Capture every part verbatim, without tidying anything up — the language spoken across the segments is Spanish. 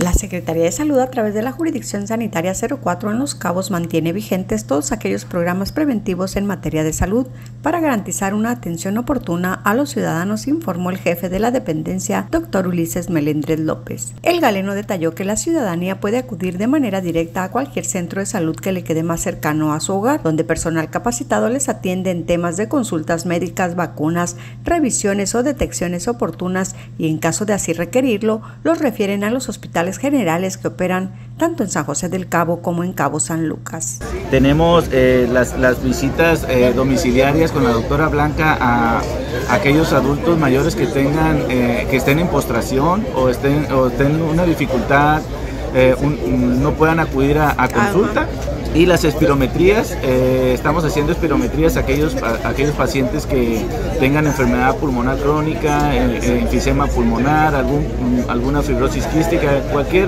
La Secretaría de Salud, a través de la Jurisdicción Sanitaria cero cuatro en Los Cabos, mantiene vigentes todos aquellos programas preventivos en materia de salud para garantizar una atención oportuna a los ciudadanos, informó el jefe de la dependencia, doctor Ulises Melendres López. El galeno detalló que la ciudadanía puede acudir de manera directa a cualquier centro de salud que le quede más cercano a su hogar, donde personal capacitado les atiende en temas de consultas médicas, vacunas, revisiones o detecciones oportunas, y en caso de así requerirlo, los refieren a los hospitales generales que operan tanto en San José del Cabo como en Cabo San Lucas. Tenemos eh, las, las visitas eh, domiciliarias con la doctora Blanca a, a aquellos adultos mayores que tengan eh, que estén en postración o estén o tengan una dificultad, eh, un, no puedan acudir a, a consulta. Y las espirometrías, eh, estamos haciendo espirometrías a aquellos, a, a aquellos pacientes que tengan enfermedad pulmonar crónica, eh, enfisema pulmonar, algún, alguna fibrosis quística, cualquier,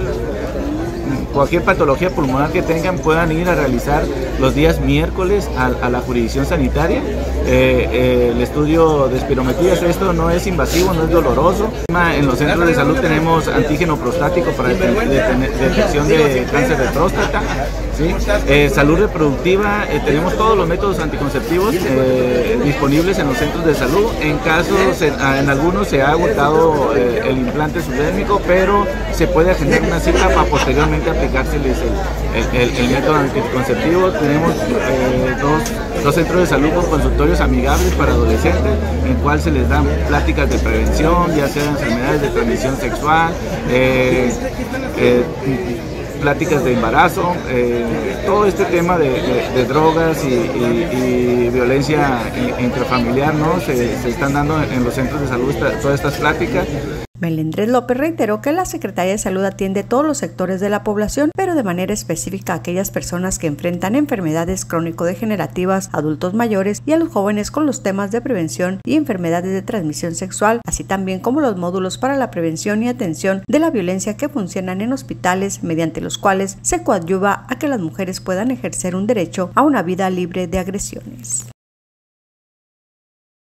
cualquier patología pulmonar que tengan, puedan ir a realizar los días miércoles a, a la jurisdicción sanitaria. Eh, eh, el estudio de espirometrías, esto no es invasivo, no es doloroso. En los centros de salud tenemos antígeno prostático para detección de cáncer de próstata. ¿Sí? Eh, salud reproductiva, eh, tenemos todos los métodos anticonceptivos eh, disponibles en los centros de salud. En casos, en, en algunos se ha agotado eh, el implante subdérmico, pero se puede agendar una cita para posteriormente aplicárseles el, el, el, el método anticonceptivo. Tenemos eh, dos, dos centros de salud con consultorios amigables para adolescentes, en cual se les dan pláticas de prevención, ya sean enfermedades de transmisión sexual, eh, eh, pláticas de embarazo, eh, todo este tema de, de, de drogas y, y, y violencia intrafamiliar, ¿no? Se, se están dando en los centros de salud esta, todas estas pláticas. Melendres López reiteró que la Secretaría de Salud atiende todos los sectores de la población, pero de manera específica a aquellas personas que enfrentan enfermedades crónico-degenerativas, adultos mayores y a los jóvenes con los temas de prevención y enfermedades de transmisión sexual, así también como los módulos para la prevención y atención de la violencia que funcionan en hospitales, mediante los cuales se coadyuva a que las mujeres puedan ejercer un derecho a una vida libre de agresiones.